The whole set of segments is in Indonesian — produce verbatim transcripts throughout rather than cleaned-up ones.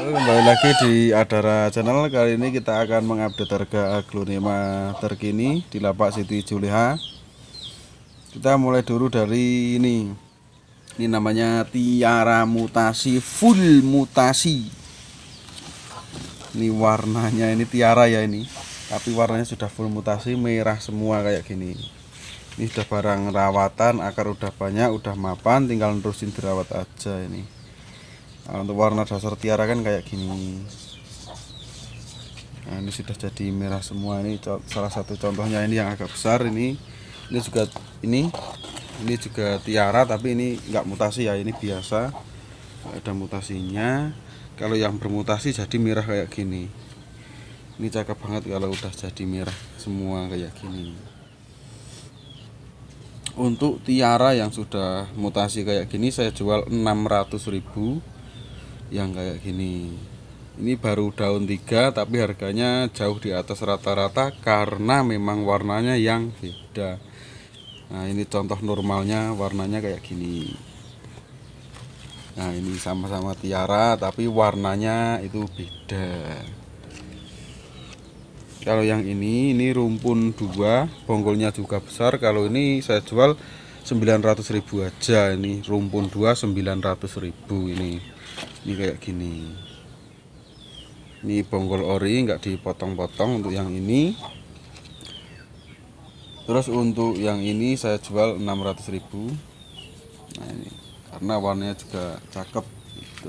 Kembali lagi di Adara Channel. Kali ini kita akan mengupdate harga aglonema terkini di lapak Siti Juleha. Kita mulai dulu dari ini. Ini namanya Tiara Mutasi Full Mutasi. Ini warnanya ini Tiara ya ini, tapi warnanya sudah full mutasi, merah semua kayak gini. Ini sudah barang rawatan, akar udah banyak, udah mapan, tinggal nerusin dirawat aja ini. Nah, untuk warna dasar Tiara kan kayak gini. Nah, ini sudah jadi merah semua. Ini salah satu contohnya, ini yang agak besar ini. Ini juga ini ini juga Tiara, tapi ini enggak mutasi ya, ini biasa. Nggak ada mutasinya. Kalau yang bermutasi jadi merah kayak gini. Ini cakep banget kalau udah jadi merah semua kayak gini. Untuk Tiara yang sudah mutasi kayak gini saya jual enam ratus ribu. Yang kayak gini, ini baru daun tiga tapi harganya jauh di atas rata-rata karena memang warnanya yang beda. Nah, ini contoh normalnya, warnanya kayak gini. Nah, ini sama-sama Tiara tapi warnanya itu beda. Kalau yang ini ini rumpun dua, bonggolnya juga besar. Kalau ini saya jual sembilan ratus ribu aja. Ini rumpun dua sembilan ratus ribu ini. Ini kayak gini. Ini bonggol ori, nggak dipotong-potong untuk yang ini. Terus untuk yang ini saya jual enam ratus ribu. Nah, ini karena warnanya juga cakep gitu.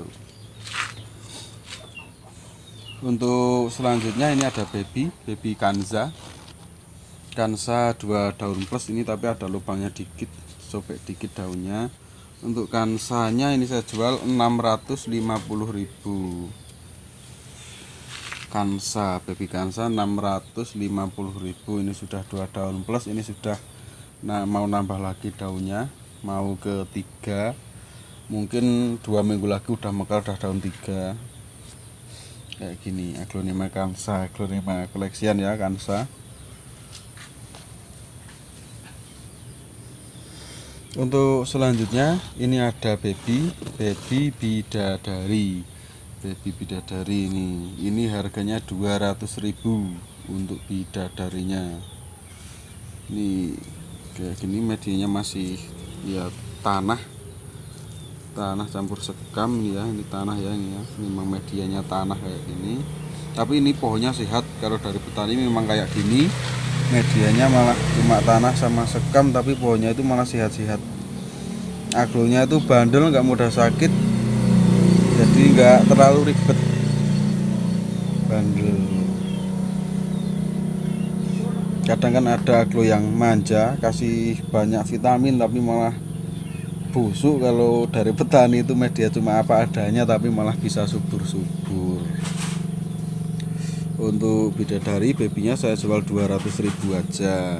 Untuk selanjutnya ini ada baby, baby Kanza. Kanza dua daun plus ini tapi ada lubangnya dikit, sobek dikit daunnya. Untuk kansanya ini saya jual enam ratus lima puluh ribu. Kansa, baby kansa enam ratus lima puluh ribu. Ini sudah dua daun plus, ini sudah nah, mau nambah lagi daunnya, mau ke tiga. Mungkin dua minggu lagi udah mekar, udah daun tiga. Kayak gini, aglonema kansa, aglonema koleksian ya kansa. Untuk selanjutnya ini ada baby baby bidadari. Baby bidadari ini ini harganya dua ratus ribu untuk bidadarinya. Ini kayak gini, medianya masih ya tanah tanah campur sekam ya. Ini tanah ya, ini ya, memang medianya tanah kayak gini, tapi ini pohonnya sehat. Kalau dari petani memang kayak gini, medianya malah cuma tanah sama sekam, tapi pohonnya itu malah sehat-sehat. Aglonya itu bandel, nggak mudah sakit, jadi nggak terlalu ribet. Bandel. Kadang kan ada aglo yang manja, kasih banyak vitamin tapi malah busuk. Kalau dari petani itu media cuma apa adanya tapi malah bisa subur-subur. Untuk bidadari babynya saya jual dua ratus ribu aja.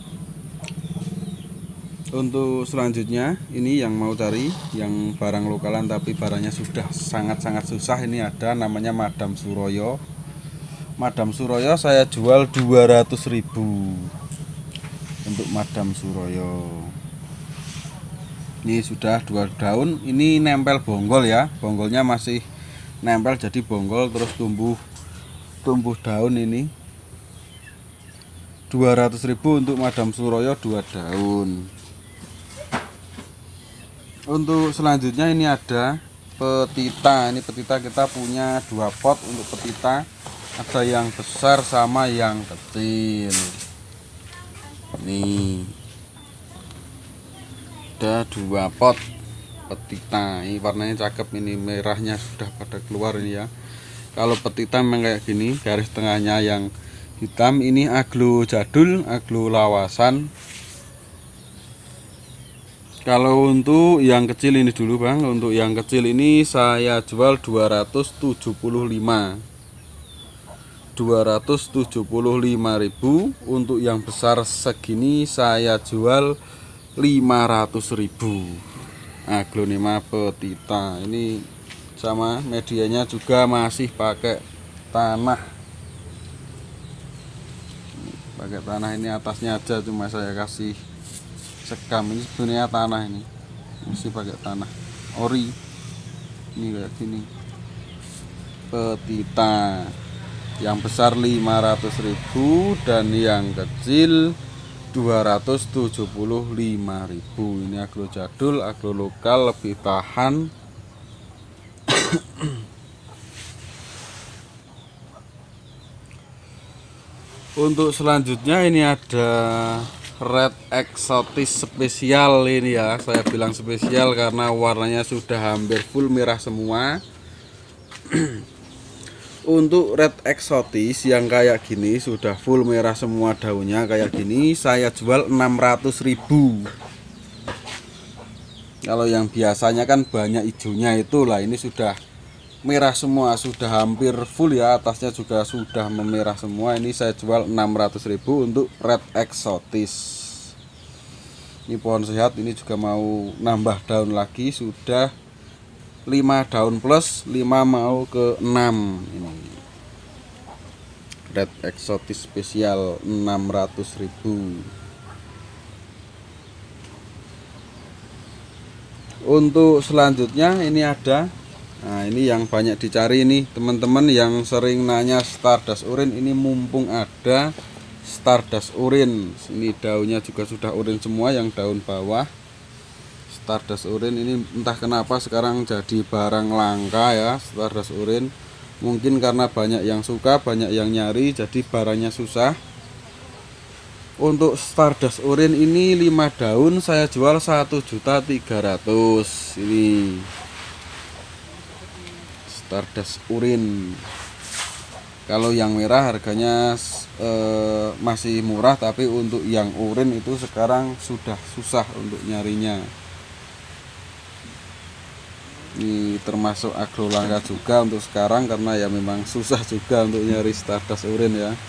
Untuk selanjutnya ini yang mau cari yang barang lokalan tapi barangnya sudah sangat-sangat susah, ini ada namanya Madam Suroyo. Madam Suroyo saya jual dua ratus ribu. Untuk Madam Suroyo ini sudah dua daun, ini nempel bonggol ya, bonggolnya masih nempel jadi bonggol terus tumbuh tumbuh daun. Ini dua ratus ribu untuk Madam Suroyo dua daun. Untuk selanjutnya ini ada petita. Ini petita kita punya dua pot untuk petita, ada yang besar sama yang kecil. Nih ada dua pot petita. Ini warnanya cakep, ini merahnya sudah pada keluar ini ya. Kalau petita memang kayak gini, garis tengahnya yang hitam. Ini aglo jadul, aglo lawasan. Kalau untuk yang kecil ini dulu bang, untuk yang kecil ini saya jual dua ratus tujuh puluh lima ribu. Untuk yang besar segini saya jual lima ratus ribu. Aglonema petita ini sama medianya juga masih pakai tanah, pakai tanah. Ini atasnya aja cuma saya kasih sekam, ini sebenarnya tanah, ini masih pakai tanah ori. Ini kayak gini. petita. Yang besar lima ratus ribu dan yang kecil dua ratus tujuh puluh lima ribu. Ini aglo jadul, aglo lokal, lebih tahan. Untuk selanjutnya ini ada red eksotis spesial ini ya. Saya bilang spesial karena warnanya sudah hampir full merah semua. Untuk red eksotis yang kayak gini sudah full merah semua daunnya kayak gini, saya jual enam ratus ribu. Kalau yang biasanya kan banyak hijaunya, itulah ini sudah merah semua, sudah hampir full ya, atasnya juga sudah memerah semua. Ini saya jual enam ratus ribu untuk red eksotis. Ini pohon sehat, ini juga mau nambah daun lagi, sudah lima daun plus, lima mau ke enam. Ini red eksotis spesial enam ratus ribu. Untuk selanjutnya ini ada, nah ini yang banyak dicari ini teman-teman yang sering nanya Stardust Orange. Ini mumpung ada Stardust Orange, ini daunnya juga sudah orange semua yang daun bawah. Stardust Orange ini entah kenapa sekarang jadi barang langka ya, Stardust Orange. Mungkin karena banyak yang suka, banyak yang nyari, jadi barangnya susah. Untuk Stardust Orange ini lima daun saya jual satu juta tiga ratus ribu. Ini Stardust Orange. Kalau yang merah harganya eh, masih murah, tapi untuk yang orange itu sekarang sudah susah untuk nyarinya. Ini termasuk agro langka juga untuk sekarang karena ya memang susah juga untuk nyari Stardust Orange ya.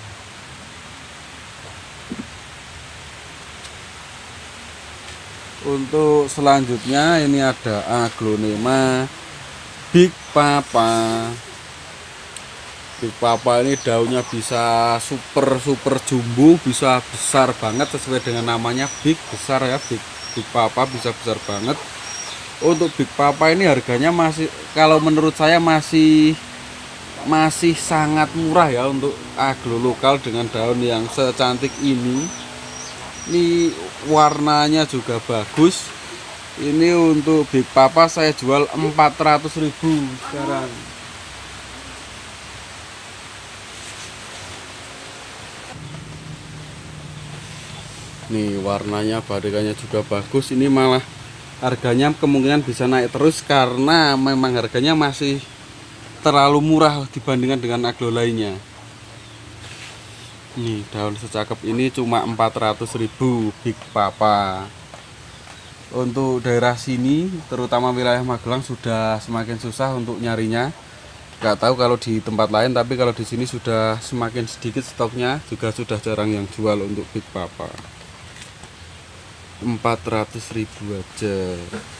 Untuk selanjutnya ini ada aglonema Big Papa. Big Papa ini daunnya bisa super super jumbo, bisa besar banget sesuai dengan namanya, big, besar ya. Big, Big Papa bisa besar banget. Untuk Big Papa ini harganya masih, kalau menurut saya masih masih sangat murah ya untuk aglo lokal dengan daun yang secantik ini. Ini warnanya juga bagus. Ini untuk Big Papa saya jual empat ratus ribu sekarang. Nih warnanya, barikannya juga bagus. Ini malah harganya kemungkinan bisa naik terus karena memang harganya masih terlalu murah dibandingkan dengan aglo lainnya. Nih daun secakep ini cuma empat ratus ribu Big Papa. Untuk daerah sini terutama wilayah Magelang sudah semakin susah untuk nyarinya. Gak tahu kalau di tempat lain, tapi kalau di sini sudah semakin sedikit stoknya, juga sudah jarang yang jual untuk Big Papa. empat ratus ribu aja.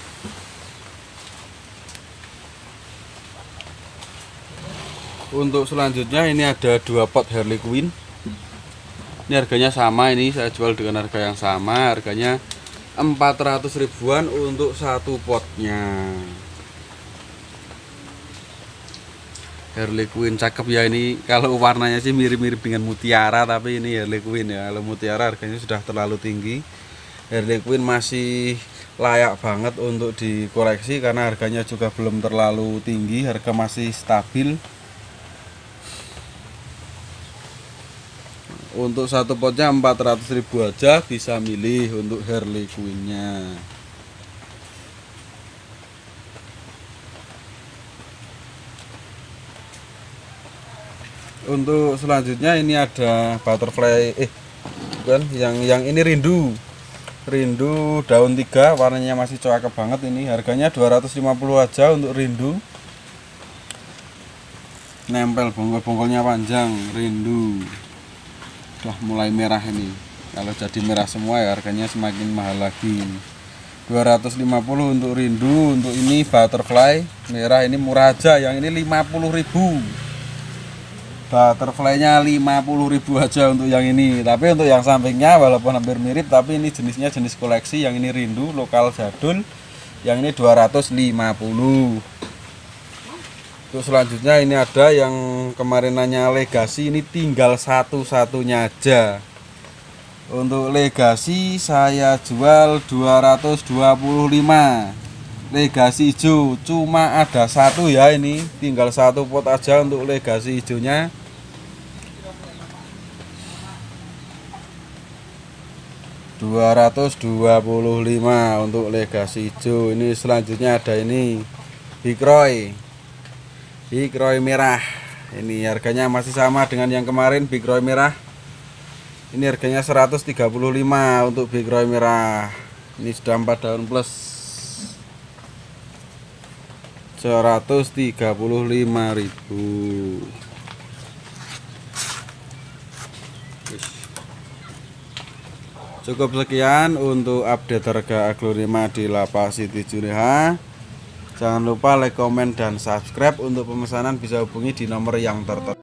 Untuk selanjutnya ini ada dua pot Harley Quinn. Ini harganya sama, ini saya jual dengan harga yang sama, harganya empat ratus ribuan untuk satu potnya. Harley Quinn cakep ya, ini kalau warnanya sih mirip-mirip dengan mutiara, tapi ini Harley Quinn ya. Kalau mutiara harganya sudah terlalu tinggi. Harley Quinn masih layak banget untuk dikoleksi karena harganya juga belum terlalu tinggi, harga masih stabil. Untuk satu potnya empat ratus ribu aja, bisa milih untuk Harley Quinn-nya. Untuk selanjutnya ini ada butterfly, eh bukan, yang yang ini rindu. Rindu daun tiga, warnanya masih cakep banget. Ini harganya dua ratus lima puluh aja untuk rindu. Nempel bonggol-bonggolnya panjang, rindu. Udah mulai merah ini. Kalau jadi merah semua ya harganya semakin mahal lagi ini. dua ratus lima puluh untuk rindu. Untuk ini butterfly merah ini murah aja, yang ini lima puluh ribu. Butterfly-nya lima puluh ribu aja untuk yang ini. Tapi untuk yang sampingnya walaupun hampir mirip, tapi ini jenisnya jenis koleksi. Yang ini rindu lokal jadul, yang ini dua ratus lima puluh. Untuk selanjutnya ini ada yang kemarin nanya legasi, ini tinggal satu-satunya aja. Untuk legasi saya jual dua ratus dua puluh lima. Legasi hijau cuma ada satu ya, ini tinggal satu pot aja untuk legasi hijaunya. dua ratus dua puluh lima untuk legasi hijau. Ini selanjutnya ada ini Big Roy. Big Roy merah. Ini harganya masih sama dengan yang kemarin, Big Roy merah. Ini harganya seratus tiga puluh lima untuk Big Roy merah. Ini sudah empat daun plus. seratus tiga puluh lima ribu. Cukup sekian untuk update harga aglonema di Lapak Siti Juleha. Jangan lupa like, komen, dan subscribe. Untuk pemesanan bisa hubungi di nomor yang tertera.